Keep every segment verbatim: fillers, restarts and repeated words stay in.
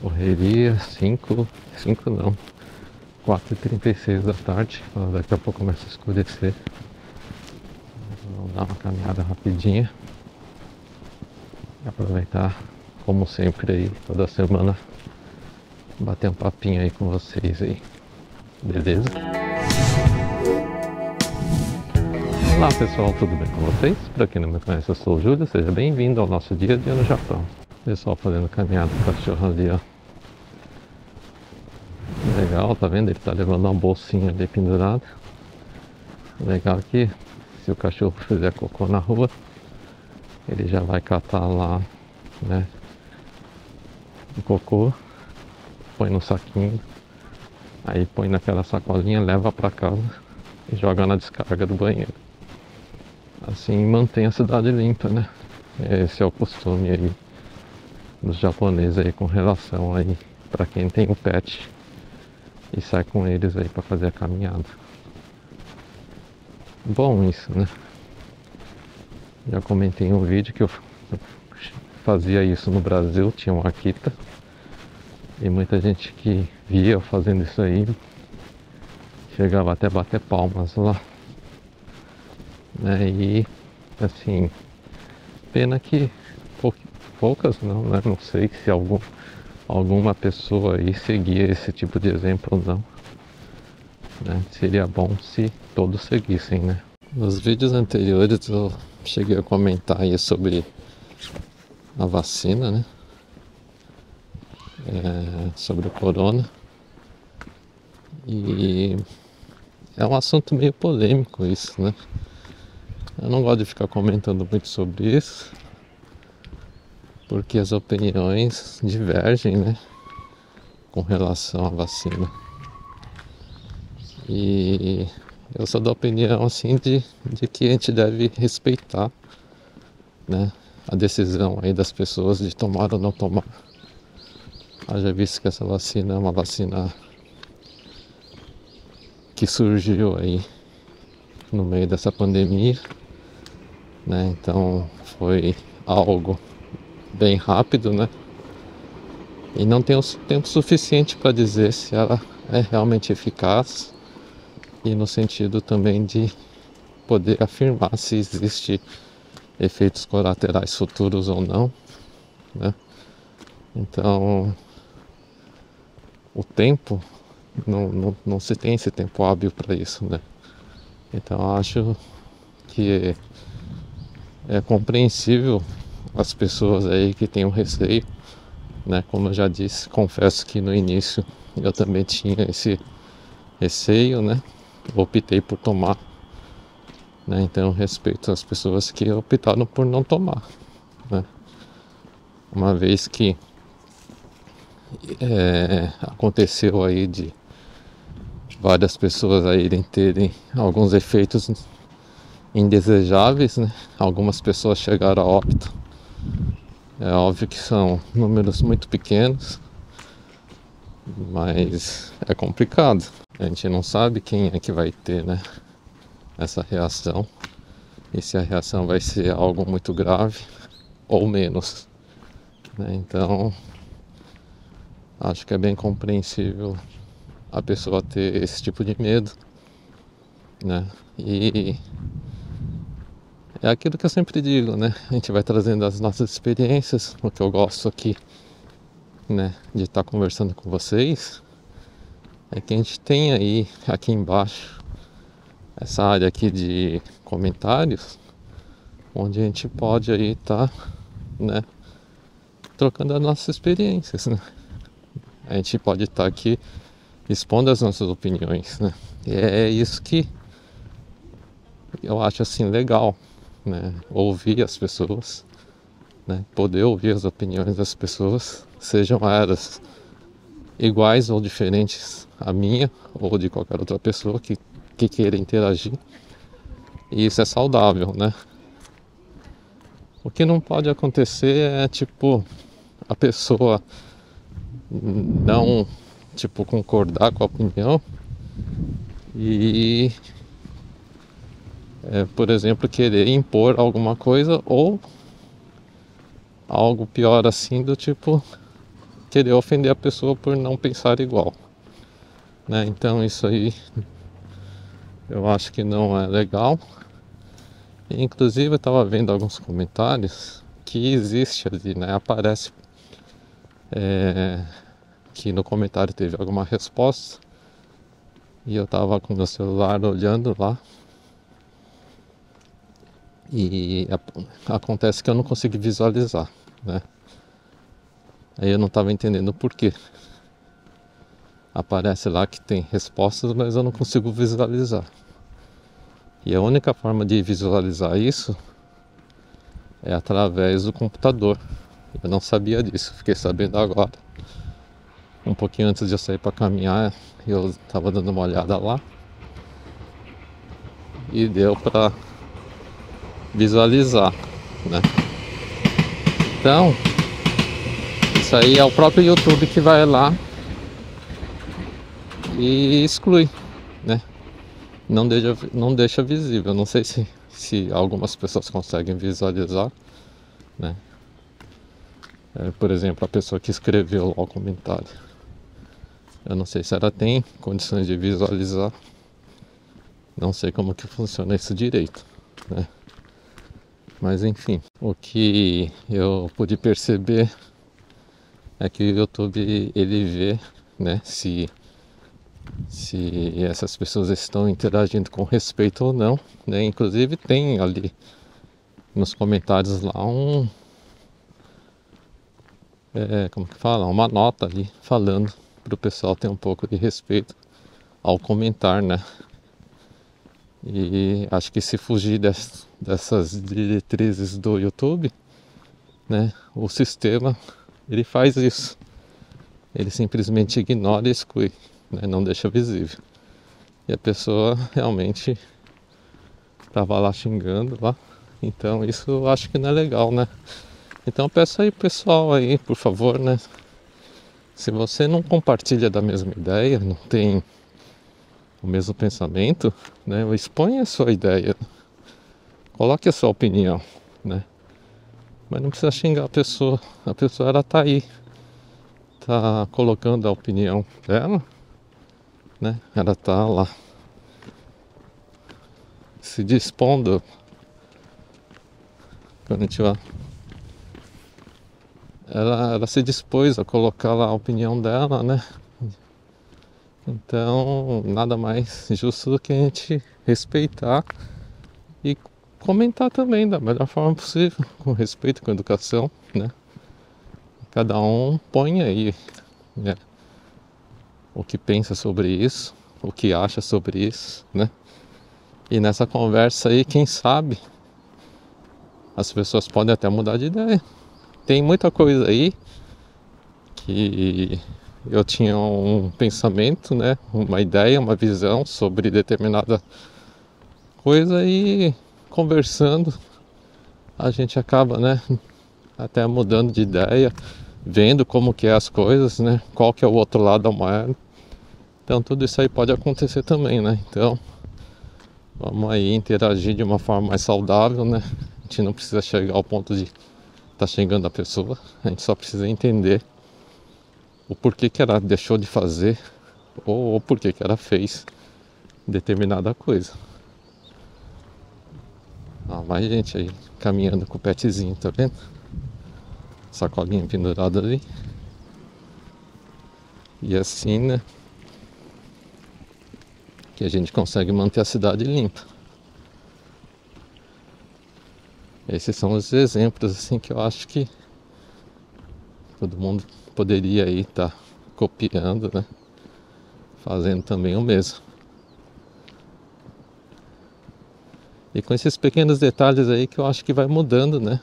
Correria, cinco, cinco não, quatro e trinta e seis da tarde, daqui a pouco começa a escurecer. Vamos dar uma caminhada rapidinha. Aproveitar, como sempre aí, toda semana, bater um papinho aí com vocês aí, beleza? Olá pessoal, tudo bem com vocês? Para quem não me conhece, eu sou o Júlio, seja bem-vindo ao nosso dia a dia no Japão. Pessoal fazendo caminhada com o cachorro ali, ó. Legal, tá vendo? Ele tá levando uma bolsinha ali pendurada. Legal que se o cachorro fizer cocô na rua, ele já vai catar lá, né, o cocô, põe no saquinho, aí põe naquela sacolinha, leva pra casa e joga na descarga do banheiro. Assim mantém a cidade limpa, né? Esse é o costume aí dos japoneses aí com relação aí para quem tem o pet e sai com eles aí para fazer a caminhada. Bom isso, né? Já comentei em um vídeo que eu fazia isso no Brasil, tinha um Akita, e muita gente que via eu fazendo isso aí chegava até a bater palmas lá, né? E assim, pena que pou, poucas não, né? Não sei se algum, alguma pessoa aí seguia esse tipo de exemplo ou não, né? Seria bom se todos seguissem, né? Nos vídeos anteriores eu cheguei a comentar aí sobre a vacina, né? É, sobre o corona. E é um assunto meio polêmico isso, né? Eu não gosto de ficar comentando muito sobre isso, porque as opiniões divergem, né, com relação à vacina. E eu sou da opinião, assim, de, de que a gente deve respeitar, né, a decisão aí das pessoas de tomar ou não tomar. Haja visto que essa vacina é uma vacina que surgiu aí no meio dessa pandemia, né? Então foi algo bem rápido, né? E não tem o tempo suficiente para dizer se ela é realmente eficaz e no sentido também de poder afirmar se existe efeitos colaterais futuros ou não, né? Então o tempo não, não, não se tem esse tempo hábil para isso, né? Então acho que é compreensível as pessoas aí que têm um receio, né? Como eu já disse, confesso que no início eu também tinha esse receio, né? Optei por tomar, né? Então eu respeito as pessoas que optaram por não tomar, né? Uma vez que é, aconteceu aí de várias pessoas aí irem terem alguns efeitos indesejáveis, né? Algumas pessoas chegaram a óbito. É óbvio que são números muito pequenos, mas é complicado. A gente não sabe quem é que vai ter, né, essa reação, e se a reação vai ser algo muito grave ou menos, né? Então acho que é bem compreensível a pessoa ter esse tipo de medo, né? E é aquilo que eu sempre digo, né? A gente vai trazendo as nossas experiências, o que eu gosto aqui, né, de estar conversando com vocês, é que a gente tem aí, aqui embaixo, essa área aqui de comentários, onde a gente pode aí estar, né, trocando as nossas experiências, né? A gente pode estar aqui expondo as nossas opiniões, né? E é isso que eu acho assim legal, né? Ouvir as pessoas, né? Poder ouvir as opiniões das pessoas, sejam elas iguais ou diferentes à minha ou de qualquer outra pessoa que, que queira interagir. E isso é saudável, né? O que não pode acontecer é tipo a pessoa não tipo concordar com a opinião e é, por exemplo, querer impor alguma coisa, ou algo pior assim, do tipo querer ofender a pessoa por não pensar igual, né? Então isso aí eu acho que não é legal. E, inclusive eu estava vendo alguns comentários que existe ali, né? Aparece é, que no comentário teve alguma resposta e eu estava com meu celular olhando lá e a, acontece que eu não consegui visualizar, né? Aí eu não estava entendendo o porquê. Aparece lá que tem respostas, mas eu não consigo visualizar. E a única forma de visualizar isso é através do computador. Eu não sabia disso, fiquei sabendo agora. Um pouquinho antes de eu sair para caminhar, eu estava dando uma olhada lá e deu para visualizar, né? Então, isso aí é o próprio YouTube que vai lá e exclui, né? Não deixa, não deixa visível. Não sei se, se algumas pessoas conseguem visualizar, né? É, por exemplo, a pessoa que escreveu lá o comentário. Eu não sei se ela tem condições de visualizar. Não sei como que funciona isso direito, né? Mas enfim, o que eu pude perceber é que o YouTube ele vê, né, se se essas pessoas estão interagindo com respeito ou não, né? Inclusive tem ali nos comentários lá um é, como que fala, uma nota ali falando para o pessoal ter um pouco de respeito ao comentar, né? E acho que se fugir des, dessas diretrizes do YouTube, né, o sistema ele faz isso, ele simplesmente ignora e exclui, né, não deixa visível. E a pessoa realmente estava lá xingando lá, então isso eu acho que não é legal, né? Então peço aí pessoal aí, por favor, né? Se você não compartilha da mesma ideia, não tem o mesmo pensamento, né? Exponha a sua ideia, coloque a sua opinião, né? Mas não precisa xingar a pessoa, a pessoa ela tá aí, tá colocando a opinião dela, né? Ela tá lá se dispondo, quando a gente vai, ela, ela se dispôs a colocar lá a opinião dela, né? Então, nada mais justo do que a gente respeitar e comentar também da melhor forma possível, com respeito, com educação, né? Cada um põe aí, né, o que pensa sobre isso, o que acha sobre isso, né? E nessa conversa aí, quem sabe, as pessoas podem até mudar de ideia. Tem muita coisa aí que eu tinha um pensamento, né, uma ideia, uma visão sobre determinada coisa e conversando a gente acaba, né, até mudando de ideia, vendo como que é as coisas, né, qual que é o outro lado da moeda. Então tudo isso aí pode acontecer também, né? Então vamos aí interagir de uma forma mais saudável, né? A gente não precisa chegar ao ponto de estar tá xingando a pessoa, a gente só precisa entender o porquê que ela deixou de fazer ou o porquê que ela fez determinada coisa. Ah, mais gente aí caminhando com o petzinho, tá vendo? Sacolinha pendurada ali. E assim, né, que a gente consegue manter a cidade limpa. Esses são os exemplos assim que eu acho que todo mundo poderia aí estar tá copiando, né? Fazendo também o mesmo. E com esses pequenos detalhes aí que eu acho que vai mudando, né?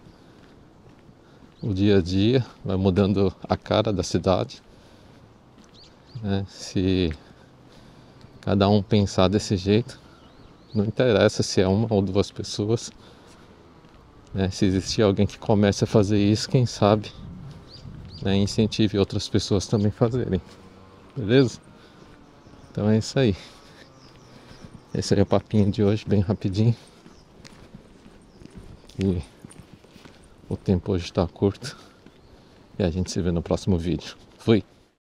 O dia a dia, vai mudando a cara da cidade, né? Se cada um pensar desse jeito, não interessa se é uma ou duas pessoas, né? Se existir alguém que comece a fazer isso, quem sabe, né, incentive outras pessoas também fazerem, beleza? Então é isso aí. Esse aí é o papinho de hoje, bem rapidinho. E o tempo hoje está curto E a gente se vê no próximo vídeo. Fui!